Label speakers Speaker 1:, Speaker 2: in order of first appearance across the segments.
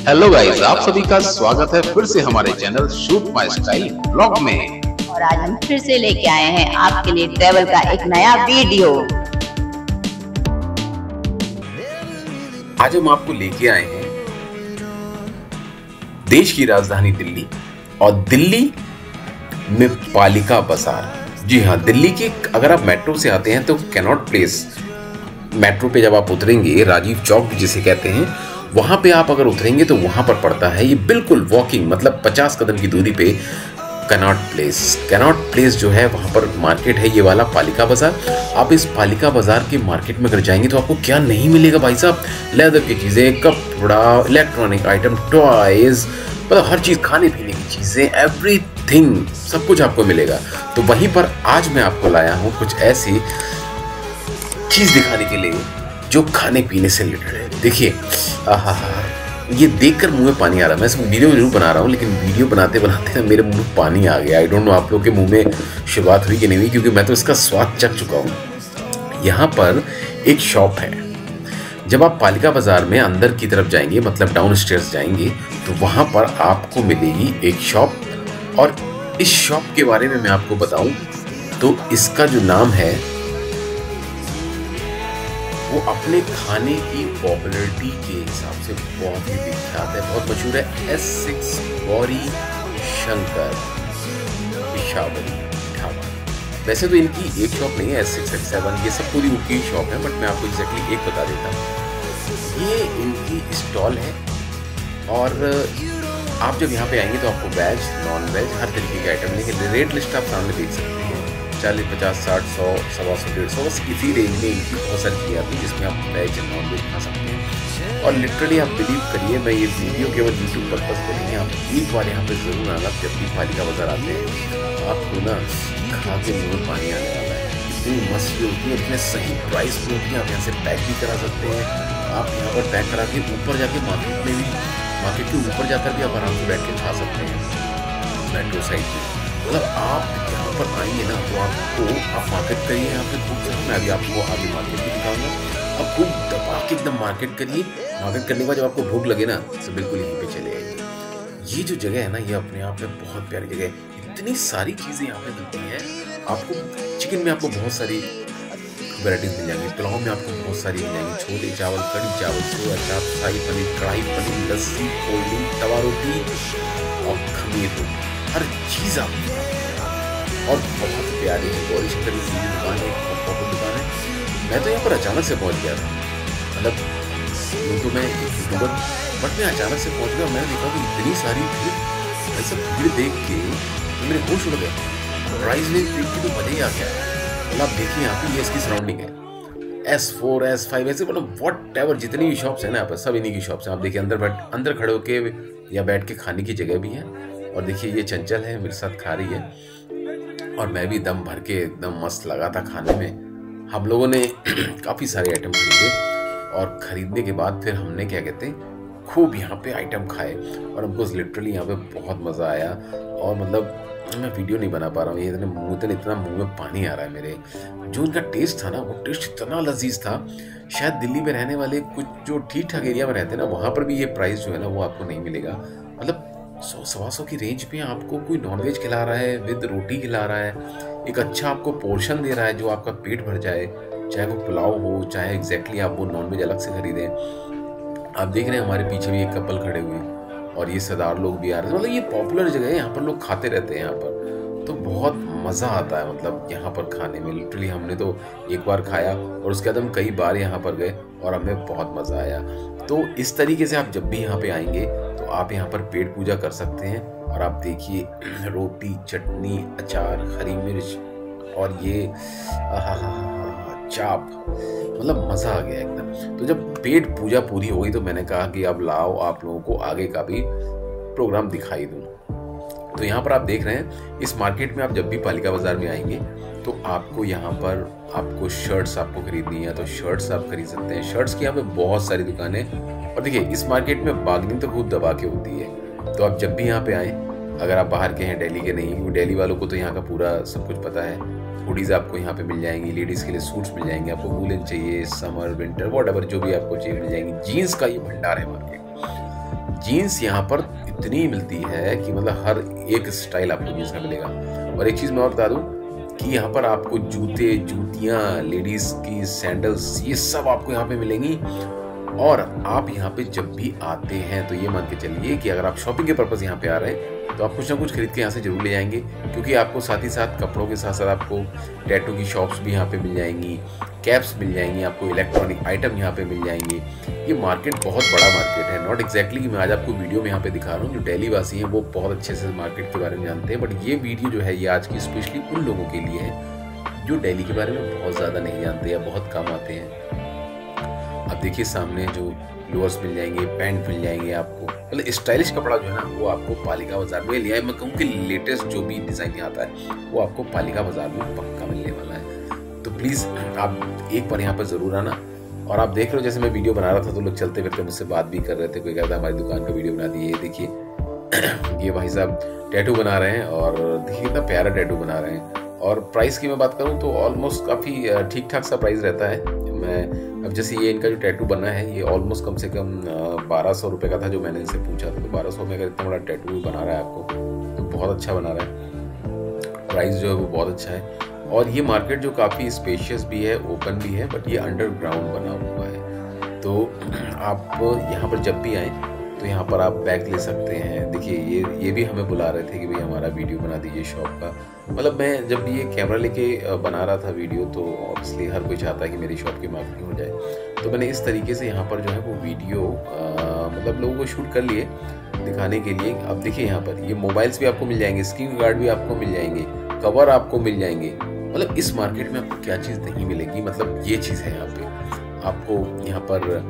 Speaker 1: Hello guys, आप सभी का स्वागत है फिर से हमारे channel shoot my style blog में।
Speaker 2: और आज हम फिर से लेके आए हैं आपके लिए ट्रैवल का एक नया वीडियो।
Speaker 1: आज हम आपको लेके आए हैं देश की राजधानी दिल्ली और दिल्ली में पालिका बाजार। जी हाँ, दिल्ली के अगर आप मेट्रो से आते हैं तो कैनॉट प्लेस मेट्रो पे जब आप उतरेंगे, राजीव चौक जिसे कहते हैं, वहाँ पे आप अगर उतरेंगे तो वहाँ पर पड़ता है ये बिल्कुल वॉकिंग मतलब 50 कदम की दूरी पे कैनॉट प्लेस जो है वहाँ पर मार्केट है, ये वाला पालिका बाजार। आप इस पालिका बाजार के मार्केट में अगर जाएंगे तो आपको क्या नहीं मिलेगा भाई साहब। लेदर की चीज़ें, कपड़ा, इलेक्ट्रॉनिक आइटम, टॉयज, मतलब हर चीज़, खाने पीने की चीज़ें, एवरीथिंग, सब कुछ आपको मिलेगा। तो वहीं पर आज मैं आपको लाया हूँ कुछ ऐसी चीज़ दिखाने के लिए जो खाने पीने से रिलेटेड है। देखिए, ये देखकर मुंह में पानी आ रहा है। मैं इसमें वीडियो जरूर बना रहा हूँ, लेकिन वीडियो बनाते बनाते मेरे मुंह में पानी आ गया। आई डोंट नो आप लोग के मुंह में शुरुआत हुई कि नहीं हुई, क्योंकि मैं तो इसका स्वाद चख चुका हूँ। यहाँ पर एक शॉप है। जब आप पालिका बाजार में अंदर की तरफ जाएंगे, मतलब डाउन स्टेयर्स जाएंगे, तो वहाँ पर आपको मिलेगी एक शॉप। और इस शॉप के बारे में मैं आपको बताऊँ तो इसका जो नाम है वो अपने खाने की पॉपुलैरिटी के हिसाब से बहुत ही विख्यात है, बहुत मशहूर है। S6 गौरी शंकर पिशावरी ढाबा। वैसे तो इनकी एक शॉप नहीं है, S6 S7 ये सब पूरी उनकी शॉप है, बट मैं आपको एग्जैक्टली एक बता देता हूँ। ये इनकी स्टॉल है और आप जब यहाँ पे आएंगे तो आपको वेज, नॉन वेज हर तरीके के आइटम मिलेंगे। रेट लिस्ट आप सामने देख सकते हैं, 40, 50, 60, 100, 125, 150, बस इसी रेंज में इनकी बहुत सारी चीज़ें आती है जिसमें आप वेज और नॉन वेज खा सकते हैं। और लिटरली आप बिलीव करिए, मैं ये वीडियो केवल यूट्यूब पर्पज़ पे नहीं है, आप एक बार यहाँ पे ज़रूर आना। जब भी पालिका बाजार आते हैं आपको ना खा के मुँह में पानी आने वाला है। इतनी मस्त होती है, इतने सही प्राइस पे होती है। आप यहाँ से पैक भी करा सकते हैं। आप यहाँ पर पैक करा के ऊपर जाके मार्केट में भी, मार्केट के ऊपर जाकर भी आप आराम से बैठ के खा सकते हैं मेट्रो साइड में। मतलब आप यहाँ पर आएंगे ना तो आपको, आप मार्केट करिए यहाँ पे खूब। मैं अभी आपको आगे मार्केट भी दिखाऊंगा। आप खूब दबा के एकदम मार्केट करिए। मार्केट करने के बाद जब आपको भूख लगे ना तो बिल्कुल यहीं पे चले आइए। ये जो जगह है ना, ये अपने आप में बहुत प्यारी जगह है। इतनी सारी चीज़ें यहाँ पे मिलती हैं आपको। चिकन में आपको बहुत सारी वैराइटीज मिल जाएंगी, पुलाव में आपको बहुत सारी मिल जाएंगी, छोले चावल, कड़ी चावल, सोया चाप, शाही पनीर, कढ़ाई पनीर, लस्सी, कोल्ड ड्रिंक, तवा रोटी और खमीर रोटी, हर चीज़ आप और बहुत प्यारी है। गौरी शंकर की सीधी दुकान है, बहुत दुकान है। मैं तो यहाँ पर अचानक से पहुँच गया था, मतलब यूँ तो मैं एक यूट्यूबर, बट मैं अचानक से पहुँच गया। मैंने देखा कि इतनी सारी भीड़, भाई सब भीड़ देख के तो मेरे होश उड़ गए। प्राइस रेंज देख के तो मज़ा ही आ गया। मतलब आप देखिए यहाँ पे ये इसकी सराउंडिंग है, S4, S5 ऐसे मतलब वॉट एवर जितनी भी शॉप्स है ना यहाँ पर, सब इन्हीं की शॉप्स हैं। आप देखिए अंदर खड़े होके या बैठ के खाने की जगह भी है। और देखिए ये चंचल है, मेरे साथ खा रही है और मैं भी दम भर के एकदम मस्त लगा था खाने में। हम लोगों ने काफ़ी सारे आइटम खरीदे और ख़रीदने के बाद फिर हमने क्या कहते हैं खूब यहाँ पे आइटम खाए और हमको लिटरली यहाँ पे बहुत मज़ा आया। और मतलब मैं वीडियो नहीं बना पा रहा हूँ, ये इतना मुंह में पानी आ रहा है मेरे। जो उनका टेस्ट था ना, वो टेस्ट इतना लजीज था। शायद दिल्ली में रहने वाले कुछ जो ठीक ठाक एरिया में रहते हैं ना, वहाँ पर भी ये प्राइस जो है ना वो आपको नहीं मिलेगा। मतलब 100-125 की रेंज पे आपको कोई नॉनवेज खिला रहा है, विद रोटी खिला रहा है, एक अच्छा आपको पोर्शन दे रहा है जो आपका पेट भर जाए, चाहे वो पुलाव हो, चाहे एग्जैक्टली आप वो नॉनवेज अलग से खरीदें। आप देख रहे हैं हमारे पीछे भी एक कपल खड़े हुए और ये सरदार लोग भी आ रहे हैं। मतलब ये पॉपुलर जगह है, यहाँ पर लोग खाते रहते हैं यहाँ पर, तो बहुत मज़ा आता है मतलब यहाँ पर खाने में। लिटरली हमने तो एक बार खाया और उसके बाद हम कई बार यहाँ पर गए और हमें बहुत मज़ा आया। तो इस तरीके से आप जब भी यहाँ पे आएंगे तो आप यहाँ पर पेट पूजा कर सकते हैं। और आप देखिए रोटी, चटनी, अचार, हरी मिर्च और ये चाप, मतलब मज़ा आ गया एकदम। तो जब पेट पूजा पूरी हो गई तो मैंने कहा कि अब लाओ आप लोगों को आगे का भी प्रोग्राम दिखाई दूँ। तो यहाँ पर आप देख रहे हैं इस मार्केट में आप जब भी पालिका बाजार में आएंगे तो आपको यहाँ पर आपको शर्ट्स आपको खरीदनी है तो शर्ट्स आप खरीद सकते हैं। शर्ट्स की यहाँ पे बहुत सारी दुकानें। और देखिए इस मार्केट में बार्गेनिंग तो खूब दबा के होती है। तो आप जब भी यहाँ पे आएँ, अगर आप बाहर के हैं, दिल्ली के नहीं, क्योंकि दिल्ली वालों को तो यहाँ का पूरा सब कुछ पता है। हुडीज आपको यहाँ पे मिल जाएंगी, लेडीज़ के लिए सूट्स मिल जाएंगे, आपको वूलन चाहिए, समर, विंटर, वॉट एवर जो भी आपको चाहिए मिल जाएंगी। जीन्स का ये भंडार है मार्केट। जीन्स यहाँ पर इतनी मिलती है कि मतलब हर एक स्टाइल आपको जीन्स में मिलेगा। और एक चीज़ मैं और बता दूँ कि यहाँ पर आपको जूते, जूतियाँ, लेडीज़ की सैंडल्स, ये सब आपको यहाँ पे मिलेंगी। और आप यहाँ पे जब भी आते हैं तो ये मान के चलिए कि अगर आप शॉपिंग के पर्पज़ यहाँ पे आ रहे हैं तो आप कुछ ना कुछ खरीद के यहाँ से जरूर ले जाएंगे, क्योंकि आपको साथ ही साथ कपड़ों के साथ साथ आपको टैटू की शॉप्स भी यहाँ पे मिल जाएंगी, कैप्स मिल जाएंगी, आपको इलेक्ट्रॉनिक आइटम यहाँ पे मिल जाएंगे। ये मार्केट बहुत बड़ा मार्केट है। नॉट एग्जैक्टली कि मैं आज आपको वीडियो में यहाँ पे दिखा रहा हूँ, जो दिल्ली वासी हैं वो बहुत अच्छे से मार्केट के बारे में जानते हैं, बट ये वीडियो जो है ये आज की स्पेशली उन लोगों के लिए है जो दिल्ली के बारे में बहुत ज़्यादा नहीं जानते या बहुत कम आते हैं। अब देखिए सामने जो लोअर्स मिल जाएंगे, पैंट मिल जाएंगे आपको, मतलब स्टाइलिश कपड़ा जो है ना वो आपको पालिका बाजार में लिया है। मैं कहूँ कि लेटेस्ट जो भी डिज़ाइन आता है वो आपको पालिका बाजार में पक्का मिलने वाला है। तो प्लीज़ आप एक बार यहाँ पर ज़रूर आना। और आप देख रहे हो जैसे मैं वीडियो बना रहा था तो लोग चलते फिरते मुझसे बात भी कर रहे थे, कोई कहता हमारी दुकान का वीडियो बना दी। ये देखिए ये भाई साहब टैटू बना रहे हैं और देखिए कितना प्यारा टैटू बना रहे हैं। और प्राइस की मैं बात करूं तो ऑलमोस्ट काफ़ी ठीक ठाक सा प्राइस रहता है। मैं अब जैसे ये इनका जो टैटू बना है ये ऑलमोस्ट कम से कम 1200 रुपये का था जो मैंने इनसे पूछा था। तो 1200 में अगर इतना बड़ा टैटू बना रहा है आपको तो बहुत अच्छा बना रहा है। प्राइस जो है वो बहुत अच्छा है। और ये मार्केट जो काफ़ी स्पेशियस भी है, ओपन भी है, बट ये अंडरग्राउंड बना हुआ है। तो आप यहाँ पर जब भी आएँ तो यहाँ पर आप बैग ले सकते हैं। देखिए ये भी हमें बुला रहे थे कि भाई हमारा वीडियो बना दीजिए शॉप का। मतलब मैं जब ये कैमरा लेके बना रहा था वीडियो तो ऑब्वियसली हर कोई चाहता है कि मेरी शॉप की मार्केटिंग हो जाए। तो मैंने इस तरीके से यहाँ पर जो है वो वीडियो मतलब लोगों को शूट कर लिए दिखाने के लिए। अब देखिए यहाँ पर ये मोबाइल्स भी आपको मिल जाएंगे, स्क्रीन गार्ड भी आपको मिल जाएंगे, कवर आपको मिल जाएंगे। मतलब इस मार्केट में आपको क्या चीज़ नहीं मिलेगी, मतलब ये चीज़ है यहाँ पे। आपको यहाँ पर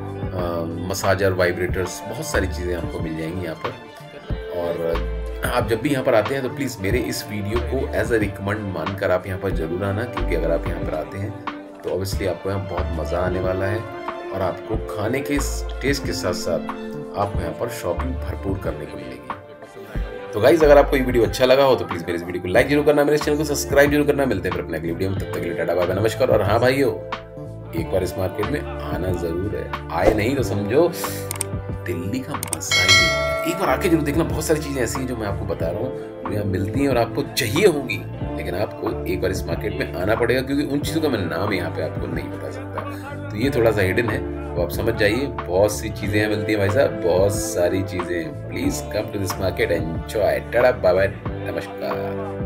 Speaker 1: मसाजर, वाइब्रेटर्स, बहुत सारी चीज़ें आपको मिल जाएंगी यहाँ पर। और आप जब भी यहाँ पर आते हैं तो प्लीज़ मेरे इस वीडियो को एज अ रिकमेंड मानकर आप यहाँ पर ज़रूर आना, क्योंकि अगर आप यहाँ पर आते हैं तो ऑब्वियसली आपको यहाँ बहुत मज़ा आने वाला है। और आपको खाने के टेस्ट के साथ साथ आपको यहाँ पर शॉपिंग भरपूर करने को मिलेगी। तो गाइज अगर आपको ये वीडियो अच्छा लगा हो तो प्लीज़ मेरे इस वीडियो को लाइक जरूर करना, मेरे चैनल को सब्सक्राइब जरूर करना। मिलते हैं फिर अपने अगली वीडियो में, तब तक के लिए टाटा बाय बाय, नमस्कार। और हाँ भाइयों, एक बार इस मार्केट में आना जरूर है। आए नहीं तो समझो दिल्ली का मजा ही नहीं। एक बार आके जरूर देखना, बहुत सारी चीजें ऐसी हैं जो मैं आपको बता रहा हूँ जो यहाँ मिलती हैं और आपको चाहिए होंगी, लेकिन आपको एक बार इस मार्केट में आना पड़ेगा, क्योंकि उन चीज़ों का मैं नाम यहाँ पे आपको नहीं बता सकता। तो ये थोड़ा सा हिडन है, तो आप समझ जाइए। बहुत सी चीजें यहाँ मिलती हैं भाई साहब, बहुत सारी चीजें। Please come to this market, enjoy. Tata bye bye, नमस्कार।